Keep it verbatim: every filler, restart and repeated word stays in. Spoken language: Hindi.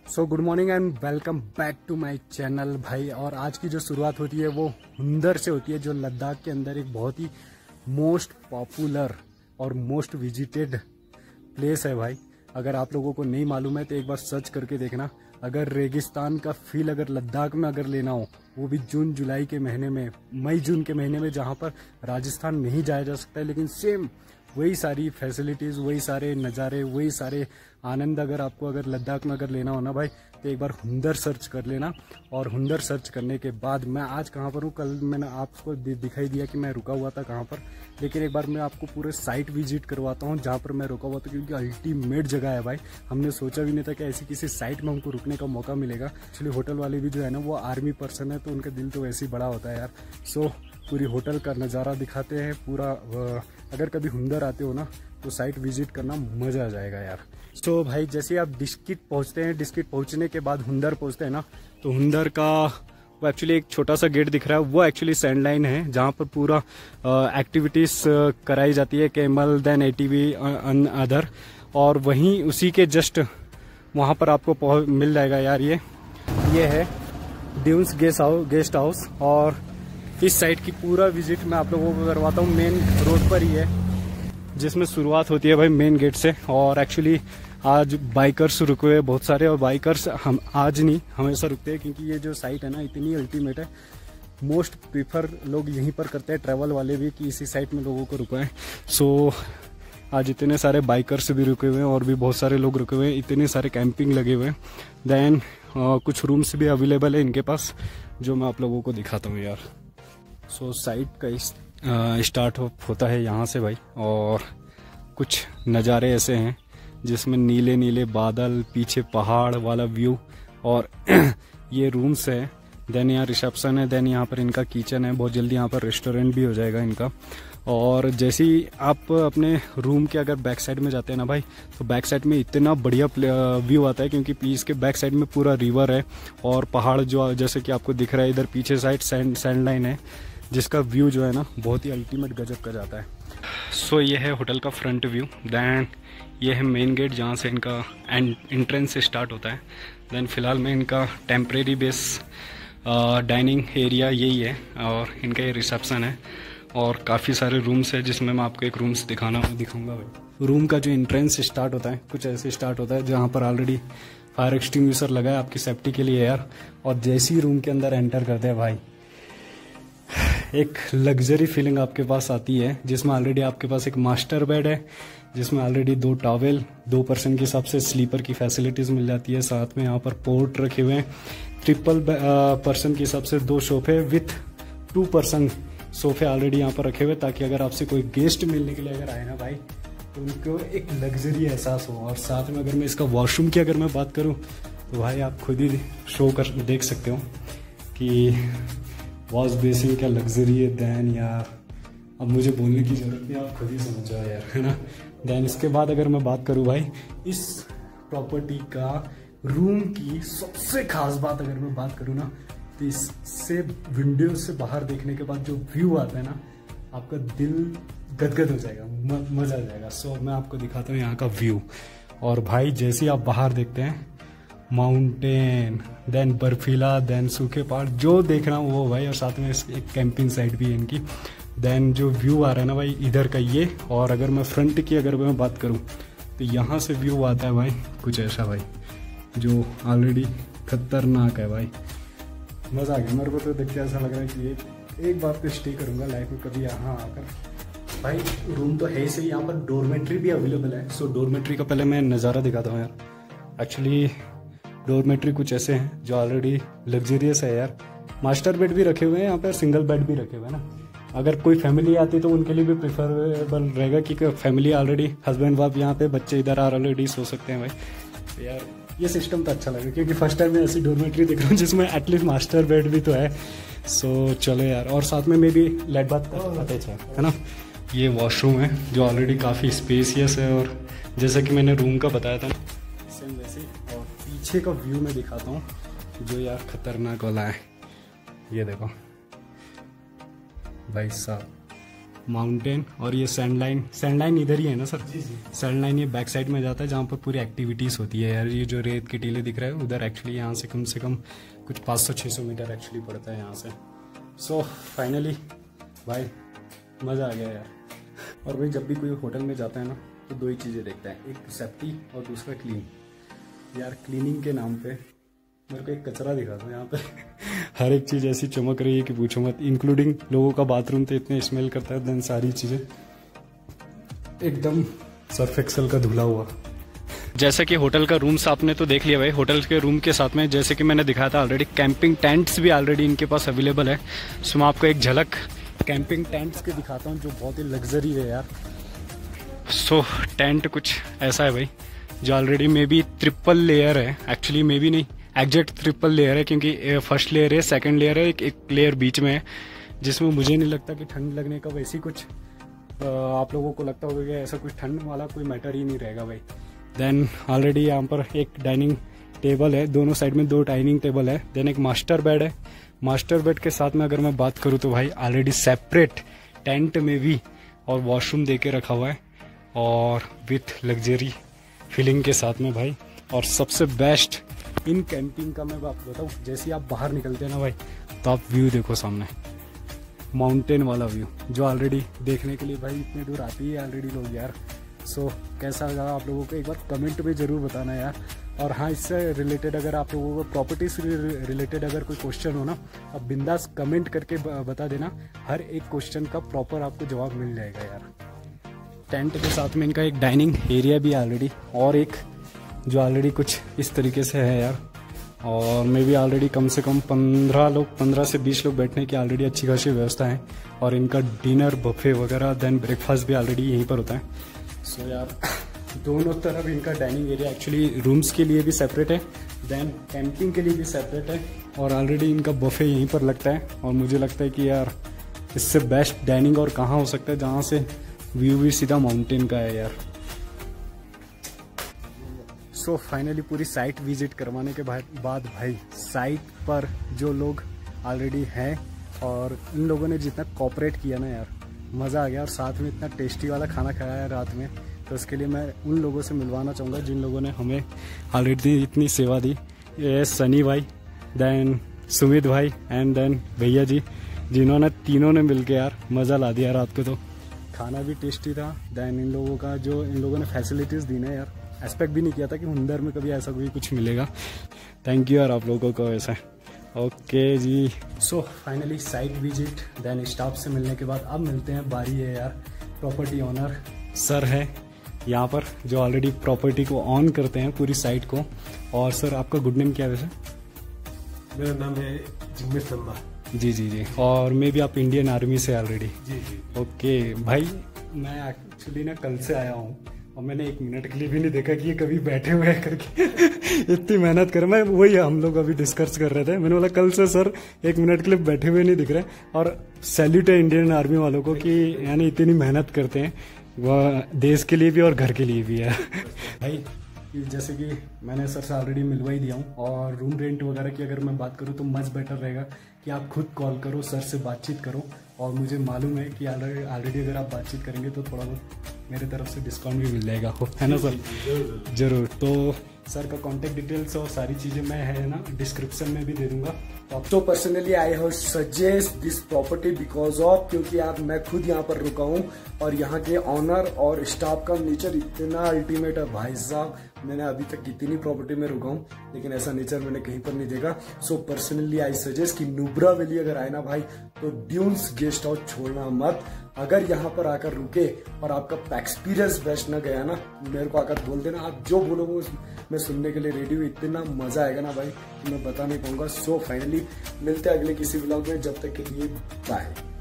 So good morning and welcome back to my channel भाई। और आज की जो शुरुआत होती है वो हुंदर से होती है, जो लद्दाख के अंदर एक बहुत ही मोस्ट पॉपुलर और मोस्ट विजिटेड प्लेस है भाई। अगर आप लोगों को नहीं मालूम है तो एक बार सर्च करके देखना। अगर रेगिस्तान का फील अगर लद्दाख में अगर लेना हो, वो भी जून जुलाई के महीने में, मई जून के महीने में, जहाँ पर राजस्थान नहीं जाया जा सकता है, लेकिन सेम वही सारी फैसिलिटीज़, वही सारे नज़ारे, वही सारे आनंद अगर आपको अगर लद्दाख में अगर लेना हो ना भाई, तो एक बार हुंदर सर्च कर लेना। और हुंदर सर्च करने के बाद मैं आज कहाँ पर हूँ, कल मैंने आपको दिखाई दिया कि मैं रुका हुआ था कहाँ पर, लेकिन एक बार मैं आपको पूरे साइट विजिट करवाता हूँ जहाँ पर मैं रुका हुआ था, क्योंकि अल्टीमेट जगह है भाई। हमने सोचा भी नहीं था कि ऐसी किसी साइट में हमको रुकने का मौका मिलेगा। एक्चुअली होटल वाले भी जो है ना वो आर्मी पर्सन है, तो उनका दिल तो वैसे ही बड़ा होता है यार। सो पूरी होटल का नज़ारा दिखाते हैं पूरा। अगर कभी हुंदर आते हो ना तो साइट विजिट करना, मज़ा आ जाएगा यार। तो भाई जैसे आप डिस्किट पहुंचते हैं, डिस्किट पहुंचने के बाद हुंदर पहुंचते हैं ना, तो हुंदर का वो एक्चुअली एक छोटा सा गेट दिख रहा है, वो एक्चुअली सैंड लाइन है जहाँ पर पूरा एक्टिविटीज़ कराई जाती है, कैमल देन एटीवी अदर। और वहीं उसी के जस्ट वहाँ पर आपको मिल जाएगा यार, ये ये है dunes guest house guest house और इस साइड की पूरा विजिट मैं आप लोगों को करवाता हूँ। मेन रोड पर ही है, जिसमें शुरुआत होती है भाई मेन गेट से। और एक्चुअली आज बाइकर्स रुके हुए बहुत सारे, और बाइकर्स हम आज नहीं हमेशा रुकते हैं, क्योंकि ये जो साइट है ना इतनी अल्टीमेट है। मोस्ट प्रीफर लोग यहीं पर करते हैं, ट्रैवल वाले भी, कि इसी साइट में लोगों को रुकाएं। सो आज इतने सारे बाइकर्स भी रुके हुए हैं और भी बहुत सारे लोग रुके हुए हैं, इतने सारे कैंपिंग लगे हुए हैं। देन कुछ रूम्स भी अवेलेबल है इनके पास, जो मैं आप लोगों को दिखाता हूँ यार। सो so, साइट का स्टार्ट होता है यहाँ से भाई, और कुछ नज़ारे ऐसे हैं जिसमें नीले नीले बादल, पीछे पहाड़ वाला व्यू, और ये रूम्स है। देन यहाँ रिसेप्शन है, देन यहाँ पर इनका किचन है, बहुत जल्दी यहाँ पर रेस्टोरेंट भी हो जाएगा इनका। और जैसे ही आप अपने रूम के अगर बैक साइड में जाते हैं ना भाई, तो बैक साइड में इतना बढ़िया व्यू आता है, क्योंकि पीस के बैक साइड में पूरा रिवर है और पहाड़ जो जैसे कि आपको दिख रहा है इधर पीछे साइड सैंड सैंड लाइन है, जिसका व्यू जो है ना बहुत ही अल्टीमेट गजब का जाता है। सो so, ये है होटल का फ्रंट व्यू। दैन ये है मेन गेट जहाँ से इनका एंट्रेंस से स्टार्ट होता है। दैन फिलहाल में इनका टेम्परेरी बेस डाइनिंग एरिया यही है, और इनका ये रिसेप्शन है, और काफ़ी सारे रूम्स है, जिसमें मैं आपको एक रूम्स दिखाना दिखाऊंगा भाई। रूम का जो एंट्रेंस स्टार्ट होता है कुछ ऐसे स्टार्ट होता है, जहाँ पर ऑलरेडी फायर एक्सटिंग्विशर लगा है आपकी सेफ्टी के लिए यार। और जैसे ही रूम के अंदर एंटर करते हैं भाई, एक लग्जरी फीलिंग आपके पास आती है, जिसमें ऑलरेडी आपके पास एक मास्टर बेड है, जिसमें ऑलरेडी दो टॉवेल, दो पर्सन के हिसाब से स्लीपर की फैसिलिटीज़ मिल जाती है। साथ में यहाँ पर पोर्ट रखे हुए हैं, ट्रिपल पर्सन के हिसाब से दो सोफे विथ टू पर्सन सोफे ऑलरेडी यहाँ पर रखे हुए, ताकि अगर आपसे कोई गेस्ट मिलने के लिए अगर आए ना भाई, तो उनको एक लग्जरी एहसास हो। और साथ में अगर मैं इसका वॉशरूम की अगर मैं बात करूँ, तो भाई आप खुद ही शो कर देख सकते हो कि वॉश बेसिन क्या लग्जरी है। दैन यार अब मुझे बोलने की ज़रूरत नहीं, आप खुद ही समझ जाओ यार, है ना। दैन इसके बाद अगर मैं बात करूँ भाई, इस प्रॉपर्टी का रूम की सबसे खास बात अगर मैं बात करूँ ना, तो इससे विंडो से बाहर देखने के बाद जो व्यू आता है ना, आपका दिल गदगद हो जाएगा, मज़ा आ जाएगा। सो मैं आपको दिखाता हूँ यहाँ का व्यू। और भाई जैसे ही आप बाहर देखते हैं, माउंटेन, देन बर्फीला, देन सूखे पहाड़, जो देखना वो भाई। और साथ में एक कैंपिंग साइट भी है इनकी। देन जो व्यू आ रहा है ना भाई इधर का ये, और अगर मैं फ्रंट की अगर मैं बात करूँ, तो यहाँ से व्यू आता है भाई कुछ ऐसा भाई, जो ऑलरेडी खतरनाक है भाई। मज़ा आ गया मेरे को तो देख के, ऐसा लग रहा है कि एक एक बार तो स्टे करूँगा लाइफ में कभी यहाँ आकर भाई। रूम तो है सही, यहाँ पर डोरमेट्री भी अवेलेबल है। सो डोरमेट्री का पहले मैं नज़ारा दिखाता हूँ यार। एक्चुअली डोरमेट्री कुछ ऐसे हैं जो ऑलरेडी लग्जरियस है यार। मास्टर बेड भी रखे हुए हैं यहाँ पर, सिंगल बेड भी रखे हुए हैं ना। अगर कोई फैमिली आती तो उनके लिए भी प्रेफरेबल रहेगा, कि फैमिली ऑलरेडी हस्बैंड वाइफ यहाँ पे, बच्चे इधर ऑलरेडी सो सकते हैं भाई। तो यार ये सिस्टम तो अच्छा लगा, क्योंकि फर्स्ट टाइम मैं ऐसी डोरमेट्री देख रहा हूँ जिसमें एटलीस्ट मास्टर बेड भी तो है। सो चलो यार, और साथ में मे भी लेट बात अटैच है, है ना। ये वॉशरूम है जो ऑलरेडी काफ़ी स्पेसियस है, और जैसा कि मैंने रूम का बताया था सेम वैसे। और पीछे का व्यू मैं दिखाता हूँ जो यार खतरनाक वाला है। ये देखो भाई साहब, माउंटेन और ये सैंड लाइन सैंड लाइन इधर ही है ना सर? सैंड लाइन ये बैक साइड में जाता है जहाँ पर पूरी एक्टिविटीज़ होती है यार। ये जो रेत के टीले दिख रहा है उधर एक्चुअली यहाँ से कम से कम कुछ पाँच सौ छः सौ मीटर एक्चुअली पड़ता है यहाँ से। सो फाइनली भाई मज़ा आ गया यार। और भाई जब भी कोई होटल में जाता है ना तो दो ही चीज़ें देखता है, एक सेफ्टी और दूसरा क्लीन। यार क्लीनिंग के नाम पे मेरे को एक कचरा दिखा था यहाँ पे हर एक चीज़ ऐसी चमक रही है कि पूछो मत, इंक्लूडिंग लोगों का बाथरूम तो इतने स्मेल करता है, देन सारी चीज़ें एकदम सर्फ एक्सेल का धुला हुआ। जैसे कि होटल का रूम्स आपने तो देख लिया भाई। होटल के रूम के साथ में जैसे कि मैंने दिखाया था ऑलरेडी, कैंपिंग टेंट्स भी ऑलरेडी इनके पास अवेलेबल है। सो मैं आपको एक झलक कैंपिंग टेंट्स के दिखाता हूँ जो बहुत ही लग्जरी है यार। सो so, टेंट कुछ ऐसा है भाई जो already may be triple layer है, एक्चुअली मे बी नहीं एग्जैक्ट ट्रिपल लेयर है, क्योंकि फर्स्ट लेयर है, सेकंड लेयर है, एक एक लेयर बीच में है जिसमें मुझे नहीं लगता कि ठंड लगने का वैसी कुछ आप लोगों को लगता होगा कि ऐसा कुछ ठंड वाला कोई मैटर ही नहीं रहेगा भाई। देन ऑलरेडी यहाँ पर एक डाइनिंग टेबल है, दोनों साइड में दो डाइनिंग टेबल है। देन एक मास्टर बेड है। मास्टर बेड के साथ में अगर मैं बात करूँ तो भाई ऑलरेडी सेपरेट टेंट में भी और वॉशरूम दे के रखा हुआ है और विथ लग्जरी फीलिंग के साथ में भाई। और सबसे बेस्ट इन कैंपिंग का मैं आपको बताऊँ, जैसे ही आप बाहर निकलते हैं ना भाई तो आप व्यू देखो सामने, माउंटेन वाला व्यू जो ऑलरेडी देखने के लिए भाई इतने दूर आती है ऑलरेडी लोग यार। सो so, कैसा लगा आप लोगों को एक बार कमेंट में ज़रूर बताना यार। और हाँ, इससे रिलेटेड अगर आप लोगों को प्रॉपर्टी से रिलेटेड अगर कोई क्वेश्चन हो ना, आप बिंदास कमेंट करके बता देना, हर एक क्वेश्चन का प्रॉपर आपको जवाब मिल जाएगा यार। टेंट के साथ में इनका एक डाइनिंग एरिया भी ऑलरेडी, और एक जो ऑलरेडी कुछ इस तरीके से है यार। और मे भी ऑलरेडी कम से कम पंद्रह लोग पंद्रह से बीस लोग बैठने की ऑलरेडी अच्छी खासी व्यवस्था है। और इनका डिनर बफे वगैरह देन ब्रेकफास्ट भी ऑलरेडी यहीं पर होता है। सो so यार दोनों तरफ इनका डाइनिंग एरिया एक्चुअली रूम्स के लिए भी सेपरेट है, देन कैंपिंग के लिए भी सेपरेट है, और ऑलरेडी इनका बफे यहीं पर लगता है। और मुझे लगता है कि यार इससे बेस्ट डाइनिंग और कहाँ हो सकता है जहाँ से व्यू भी सीधा माउंटेन का है यार। सो so, फाइनली पूरी साइट विजिट करवाने के बाद भाई साइट पर जो लोग ऑलरेडी हैं और इन लोगों ने जितना कोऑपरेट किया ना यार, मज़ा आ गया। और साथ में इतना टेस्टी वाला खाना खाया है रात में, तो उसके लिए मैं उन लोगों से मिलवाना चाहूँगा जिन लोगों ने हमें ऑलरेडी इतनी सेवा दी। ये सनी भाई, देन सुमित भाई एंड देन भैया जी, जिन्होंने तीनों ने मिल के यार मज़ा ला दिया रात को। तो खाना भी टेस्टी था, देन इन लोगों का जो इन लोगों ने फैसिलिटीज़ दी ना यार, एक्सपेक्ट भी नहीं किया था कि हुंदर में कभी ऐसा कोई कुछ मिलेगा। थैंक यू यार आप लोगों को ऐसा। ओके जी, so finally site visit then staff से मिलने के बाद अब मिलते हैं, बारी है यार प्रॉपर्टी ओनर सर है यहाँ पर जो ऑलरेडी प्रॉपर्टी को ऑन करते हैं पूरी साइट को। और सर आपका गुड नेम क्या है वैसे? मेरा नाम है जिग्नेश शर्मा। जी जी जी, और मे भी आप इंडियन आर्मी से ऑलरेडी? जी जी। ओके भाई, मैं एक्चुअली ना कल से आया हूँ और मैंने एक मिनट के लिए भी नहीं देखा कि ये कभी बैठे हुए हैं करके इतनी मेहनत कर, मैं वही हम लोग अभी डिस्कस कर रहे थे। मैंने बोला कल से सर एक मिनट के लिए बैठे हुए नहीं दिख रहे। और सैल्यूट है इंडियन आर्मी वालों को कि यानी इतनी मेहनत करते हैं, वह देश के लिए भी और घर के लिए भी है भाई। जैसे कि मैंने सर से ऑलरेडी मिलवा ही दिया हूँ, और रूम रेंट वगैरह की अगर मैं बात करूँ तो मच बेटर रहेगा कि आप खुद कॉल करो, सर से बातचीत करो। और मुझे मालूम है कि ऑलरेडी अगर आप बातचीत करेंगे तो थोड़ा बहुत मेरे तरफ से डिस्काउंट भी मिल जाएगा, है ना सर? जरूर। तो सर का कॉन्टेक्ट डिटेल्स और सारी चीज़ें मैं है ना डिस्क्रिप्शन में भी दे दूंगा। तो personally I have suggest this property because of, क्योंकि यार मैं खुद यहाँ पर रुका हूँ और यहाँ के ऑनर और स्टाफ का नेचर इतना अल्टीमेट है भाई साहब। मैंने अभी तक कितनी प्रॉपर्टी में रुका हूँ लेकिन ऐसा नेचर मैंने कहीं पर नहीं देखा। सो पर्सनली आई सजेस्ट कि नुब्रा वैली अगर आए ना भाई तो ड्यून्स गेस्ट हाउस छोड़ना मत। अगर यहाँ पर आकर रुके और आपका एक्सपीरियंस बेस्ट ना गया ना, मेरे को आकर बोल देना, आप जो बोलोगे मैं सुनने के लिए रेडी हूँ। इतना मजा आएगा ना भाई कि मैं बता नहीं पाऊंगा। सो फाइनली मिलते हैं अगले किसी व्लॉग में, जब तक के लिए बाय।